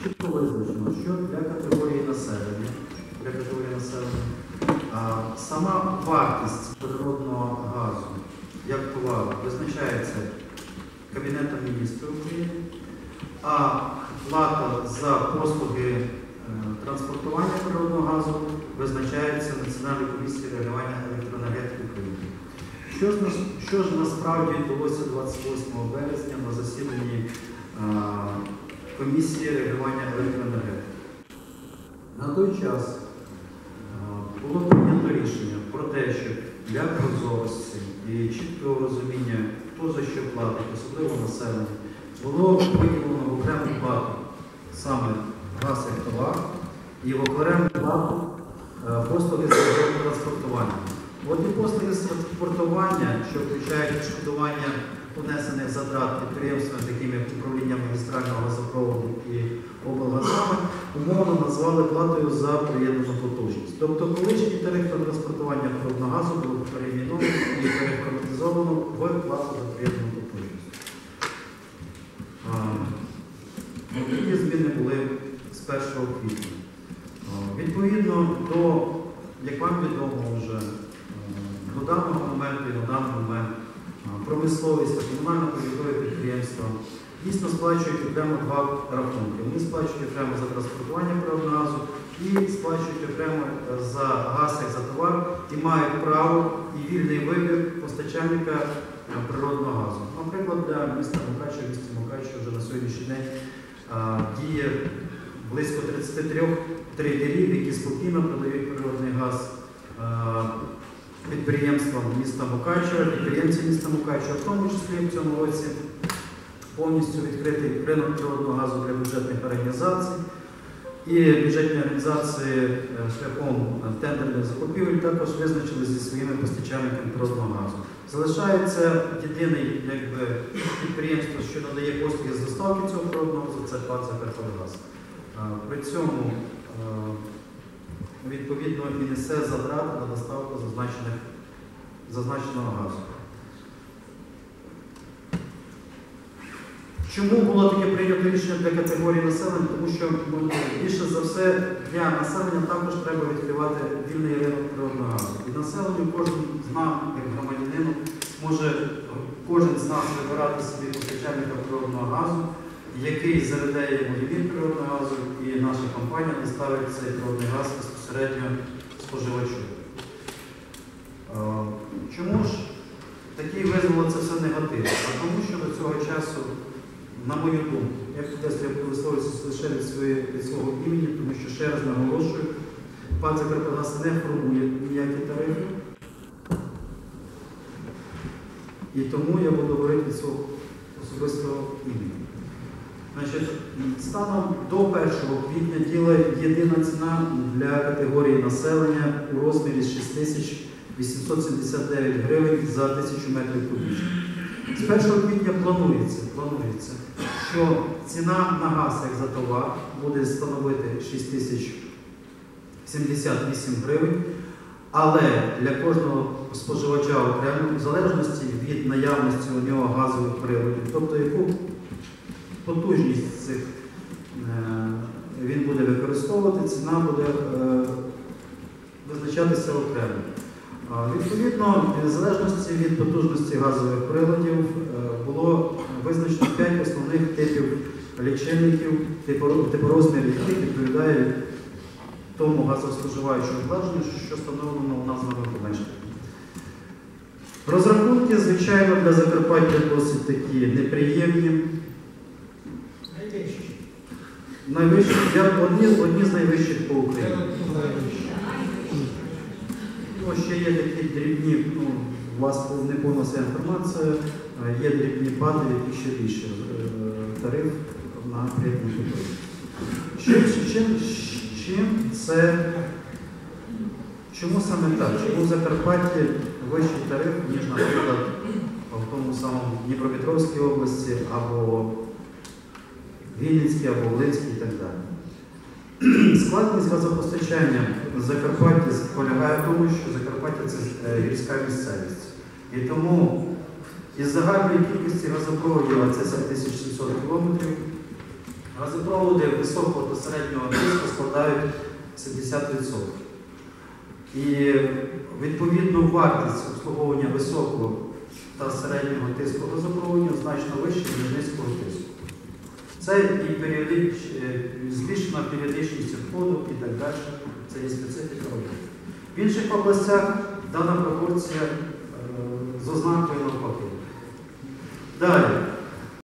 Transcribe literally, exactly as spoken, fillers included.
чітко визначено, що для категорії населення, для категорії населення а, сама вартість природного газу як товару визначається Кабінетом Міністрів України, а плата за послуги е, транспортування природного газу визначається Національною комісією регулювання електроенергетики України. Що ж, що ж насправді відбулося двадцять восьмого березня на засіданні е, комісії регулювання електроенергетики? На той час е, було прийнято рішення про те, що для прозорості і чіткого розуміння, хто за що платить, особливо населення, було виділено в окрему плату саме газ як товар і в окрему плату е, послуги з транспортування. От і послуги з транспортування, що включають відшкодування понесених затрат підприємствами, такими як управління магістрального газопроводу і облгазами, умовно назвали платою за приєднану потужність. Тобто колишній тариф на транспортування природного газу було перейменовано і переформатизовано в плату за приєднану потужність. Такі зміни були з першого квітня. Відповідно до, як вам відомо вже, до даного моменту і на даний момент промисловість та комунально-побутові підприємства дійсно сплачують окремо два рахунки. Вони сплачують окремо за транспортування природного газу і сплачують окремо за газ як за товар і мають право і вільний вибір постачальника природного газу. Наприклад, для міста Мукачево, місті Мукачево вже на сьогоднішній день а, діє близько тридцять три трейдерів, які спокійно продають природний газ а, підприємствам міста Мукачево, підприємці міста Мукачево, в тому числі в цьому році повністю відкритий ринок природного газу для бюджетних організацій. І бюджетні організації шляхом тендерних закупівель також визначили зі своїми постачальниками природного газу. Залишається єдине якби, підприємство, що надає послуги з доставки цього природного газу, це ПАТ «Закарпатгаз». При цьому відповідно і несе затрати на доставку зазначеного газу. Чому було таке прийнято рішення для категорії населення? Тому що більше за все для населення також треба відкривати вільний ринок природного газу. І населенню кожен з нас, як громадянину, може кожен з нас вибирати собі постачальника природного газу, який заведе йому ліміт природного газу, і наша компанія доставить цей природний газ безпосередньо споживачу. Чому ж такий визвало це все негатив? А тому що до цього часу, на мою думку, я висловлююся лише від, своє, від свого імені, тому що, ще раз наголошую, ПАТ «Закарпатгаз» не формує ніякі тарифи. І тому я буду говорити від свого особистого імені. Значить, станом до першого квітня діє єдина ціна для категорії населення у розмірі шість тисяч вісімсот сімдесят дев'ять гривень за тисячу метрів кубічних. З першого квітня планується, планується, що ціна на газ як за товар буде становити шість тисяч сімдесят вісім гривень, але для кожного споживача окремо, в залежності від наявності у нього газових приладів, тобто яку потужність цих е, він буде використовувати, ціна буде е, визначатися окремо. Відповідно, в залежності від потужності газових приладів було визначено п'ять основних типів лічильників, типорозмірів, які відповідають тому газоспоживаючому обладнанню, що встановлено у нас з вами помешканні. Розрахунки, звичайно, для Закарпаття досить такі неприємні. Найвищі. Найвищі, одні, одні з найвищих по Україні. Ну, ще є такі дрібні, ну, у вас не повна вся інформація, є дрібні пади, які ще більше тариф на приєднані потужності. Чим, чим, чим це, чому саме так? Чому в Закарпатті вищий тариф, ніж, наприклад, в тому самому Дніпропетровській області, або Вінницькій, або Волинській і так далі? Складність газопостачання в Закарпатті полягає в тому, що Закарпаття – це гірська місцевість. І тому із загальної кількості газопроводів, а це сім тисяч сімсот кілометрів, Газопроводи високого та середнього тиску складають сімдесят відсотків. І відповідно вартість обслуговування високого та середнього тиску газопроводів значно вища, ніж низького тиску. Це і періодич, збільшена періодичність входу і так далі. Це є специфіка роботи. В інших областях дана пропорція е, з ознакою навпаки. Далі.